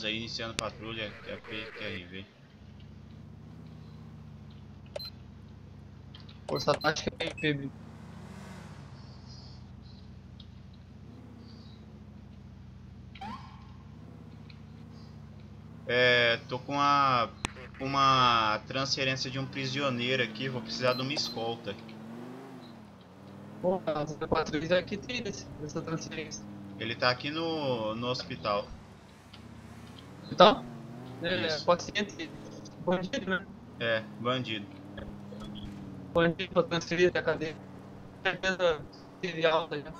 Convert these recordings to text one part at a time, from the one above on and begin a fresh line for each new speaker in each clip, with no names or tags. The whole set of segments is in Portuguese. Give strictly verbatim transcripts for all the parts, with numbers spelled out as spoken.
Pausa aí, iniciando patrulha, Q A P, Q R V.
Força tática é P B.
É, tô com uma, uma transferência de um prisioneiro aqui, vou precisar de uma escolta.
Bom, a zero quatro três aqui tem esse, essa transferência.
Ele tá aqui no, no hospital.
Então, é,
Isso.
paciente, bandido, né?
É, bandido.
Bandido pra transferir da cadeia. Certeza teve alta já.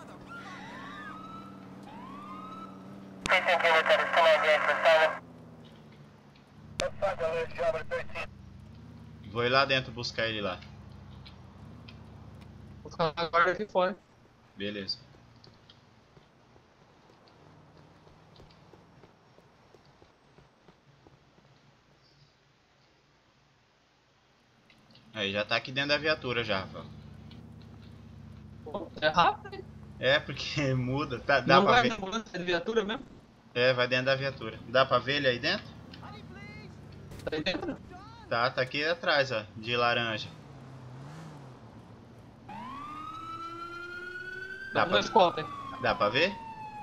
Vou ir lá dentro buscar ele lá.
Os caras guardam aqui fora.
Beleza. Aí, já tá aqui dentro da viatura já, Rafael.
Pô, é rápido, hein?
É, porque muda. Tá, dá
Não
pra
vai
ver?
na ambulância de viatura mesmo?
É, vai dentro da viatura. Dá pra ver ele aí dentro?
Tá aí dentro?
Tá, tá aqui atrás, ó, de laranja. Dá
Dá
pra,
pra escolta, hein?
dá pra ver?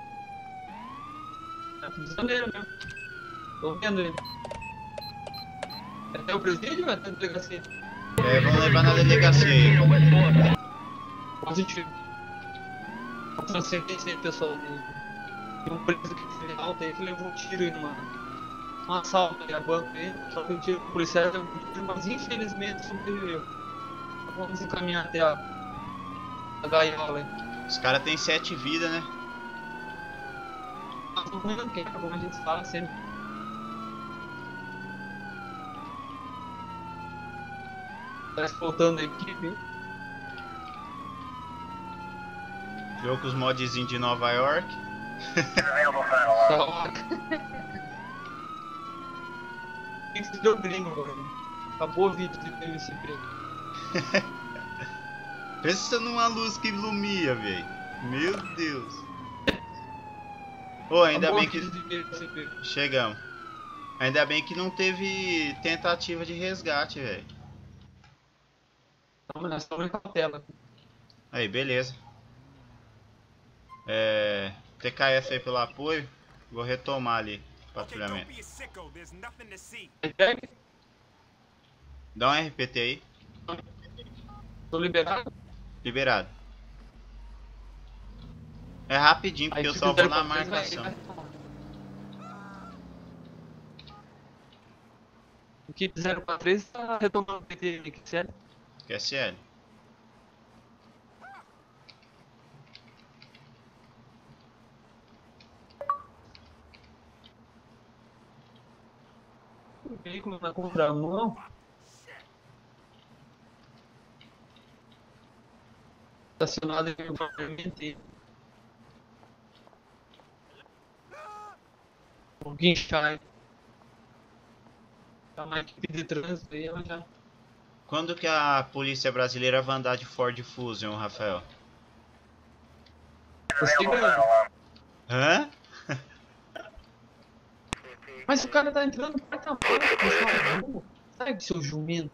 É prisioneiro mesmo. Tô vendo ele. É até o presídio ou é até a delegacia?
É, vamos levar na delegacia aí.
Positivo. A transferência aí, pessoal. De, de um preso que teve alta aí que levou um tiro aí numa. Um assalto aí a banco aí. Só que o tiro policial levou um tiro, mas infelizmente sobreviveu. Então vamos encaminhar até a, a gaiola aí.
Os caras têm sete vidas, né?
Mas não não quer, como a gente fala sempre. Tá explotando a equipe, hein?
Jogo com os modzinhos de Nova York.
Da hora. Tem que se deu gringo, velho. Acabou o vídeo de P V C P.
Pensa numa luz que ilumina, velho. Meu Deus. Ô, ainda
Acabou
bem
o
que...
vídeo de P V C P.
Chegamos. Ainda bem que não teve tentativa de resgate, velho.
Não, mas nós estamos em cautela.
Aí, beleza. É... T K S aí pelo apoio. Vou retomar ali o patrulhamento.
Pegue.
Dá um R P T aí.
Tô liberado.
Liberado. É rapidinho, porque
Aí
eu
fica
só vou
zero
na
quatro três, vai-
marcação.
vai retomar. Equipe zero quatro três tá retomando o P T aqui, sério?
Q S L.
O veículo na contramão. Estacionado em um apartamento. Um guinchar. Tá uma equipe de trânsito aí, ela já.
Quando que a polícia brasileira vai andar de Ford Fusion, Rafael?
Você ganhou.
Hã?
Mas o cara tá entrando no porta-malas, pessoal. Burro. Sai, seu jumento.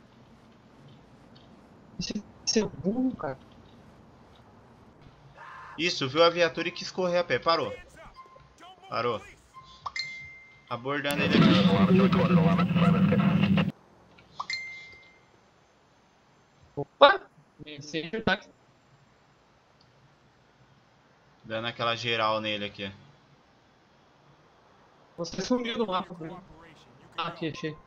Esse seu burro, cara.
Isso, viu a viatura e quis correr a pé. Parou. Parou. Abordando ele aqui.
Opa! Esse é tá.
Dando aquela geral nele aqui.
Você sumiu do mapa, Bruno. Ah, aqui, achei.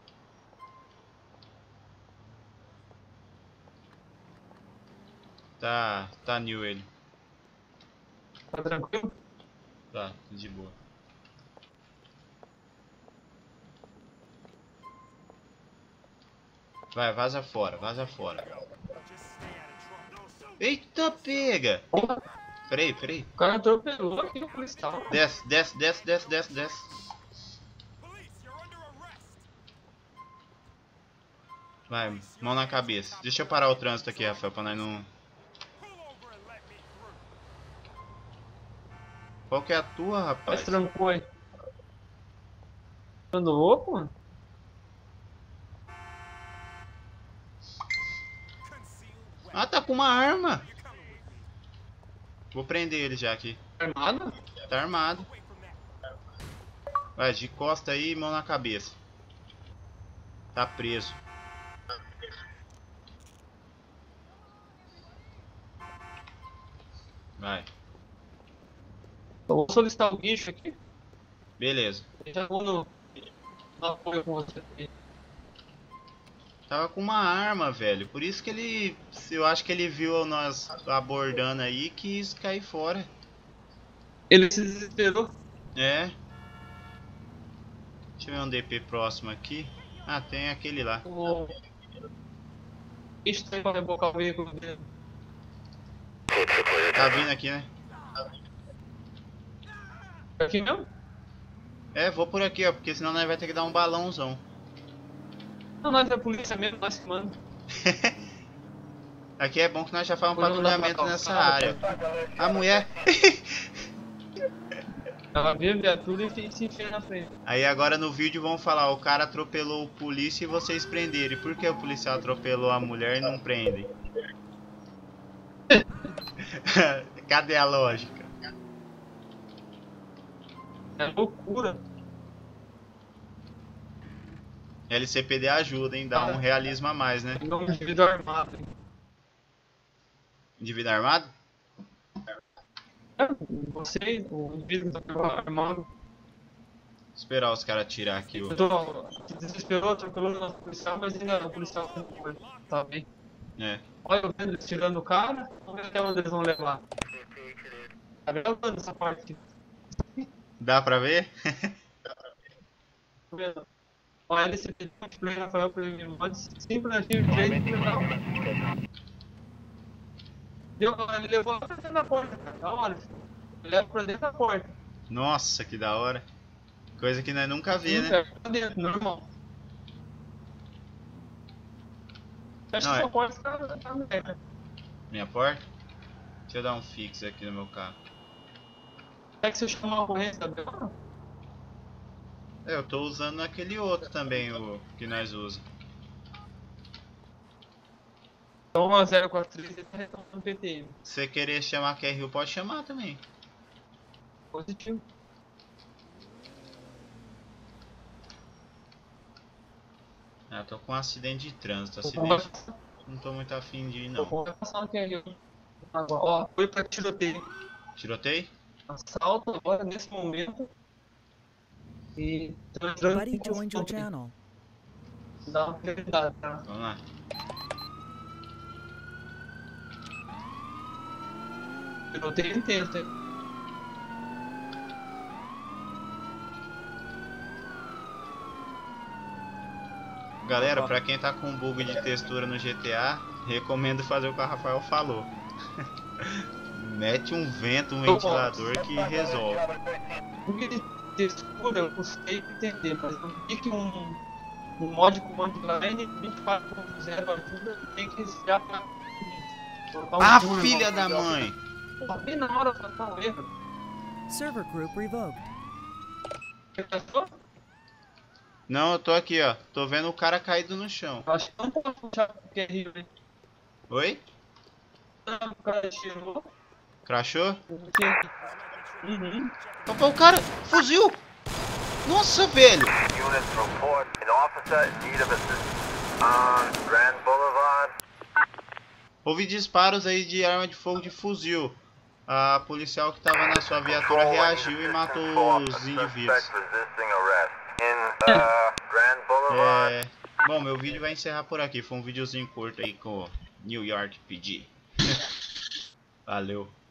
Tá, tá new ele.
Tá tranquilo?
Tá, de boa. Vai, vaza fora, vaza fora. Eita, pega!
Porra,
Peraí, peraí.
o cara atropelou aqui no policial.
Desce, desce, desce, desce, desce, desce. Vai, mão na cabeça. Deixa eu parar o trânsito aqui, Rafael, pra nós não... Qual que é a tua,
Mas
rapaz?
trancou aí. Ficando louco, mano?
Ah, tá com uma arma. Vou prender ele já aqui.
Armado?
Tá armado. Vai, de costa aí, mão na cabeça. Tá preso. Vai.
Eu vou solicitar o guincho aqui.
Beleza.
Eu já vou no, no apoio com você aqui.
Tava com uma arma, velho. Por isso que ele... Eu acho que ele viu nós abordando aí e quis cair fora.
Ele se desesperou.
É. Deixa eu ver um D P próximo aqui. Ah, tem aquele lá.
O guincho tá aí pra rebocar o veículo dele.
Tá vindo aqui, né?
Aqui mesmo?
É, vou por aqui, ó. Porque senão nós vai ter que dar um balãozão.
Não, nós é a polícia mesmo, nós que manda.
Aqui é bom que nós já fazemos um
Depois eu vou dar
patrulhamento
pra
nessa
calçada,
área. A mulher...
Ela vê a viatura e se enfia na frente.
Aí agora no vídeo vão falar, o cara atropelou o polícia e vocês prenderam. E por que o policial atropelou a mulher e não prendem? Cadê a lógica?
É loucura.
L C P D ajuda, hein? Dá um realismo a mais, né?
Em nome de vidro armado.
Indivíduo armado?
É, você, o indivíduo que tá armado.
Esperar os caras tirar aqui o...
Eu tô, se desesperou, atropelou o nosso policial, mas ainda o policial tá bem.
É.
Olha eu vendo eles tirando o cara, vamos ver até onde eles vão levar. Tá gravando essa parte aqui.
Dá pra ver?
Tá vendo? Olha, ele se pediu de play Rafael pra ele mod simples ativo três legal. Deu, ele levou lá pra dentro da porta, cara. Da hora. Ele leva pra dentro da porta.
Nossa, que da hora. Coisa que nós nunca vê,
Sim,
né?
cara, pra dentro, normal. Fecha
Não,
sua
é-
porta, tá, tá aberta.
Minha porta? Deixa eu dar um fix aqui no meu carro.
Quer que você chame uma corrente da Bela?
É, eu tô usando aquele outro também, o que nós usamos.
Então a zero quatro três ele tá retornando P T M.
Se você querer chamar Q R U, pode chamar também.
Positivo.
Ah, tô com um acidente de trânsito.
Vou
Acidente.
passar-
Não tô muito afim de ir, não.
Vou passar no Q R U. Agora, ó, foi pra tiroteio.
Tirotei?
Assalto agora nesse momento. E tô entrando
Buddy
em
joined your
confronto.
channel.
Dá uma prioridade, tá?
Vamos lá.
Tiroteio intenso, hein?
Galera, pra quem tá com bug de textura no G T A, recomendo fazer o que o Rafael falou. Mete um vento, um ventilador que resolve.
Porque de textura eu custei entender, mas não vi que um, um mod command line vinte e quatro ponto zero ajuda, tem que já pra colocar um
Ah,
turbo,
filha
um
da
negócio.
mãe!
Pô, bem na hora pra dar um erro.
Server group revoked.
Você gastou?
Não, eu tô aqui, ó. Tô vendo o cara caído no chão.
Eu acho que não pode puxar porque é rio, né?
Oi?
Não, o cara tirou.
Crashou?
Porque... Uhum.
Opa, o cara fuzil! Nossa, velho!
Units report an officer in need of assistance on Grand Boulevard.
Houve disparos aí de arma de fogo de fuzil. A policial que tava na sua viatura reagiu e matou os indivíduos.
Suspect resisting arrest in uh, Grand Boulevard.
É... Bom, meu vídeo vai encerrar por aqui. Foi um videozinho curto aí com o New York P D. Valeu.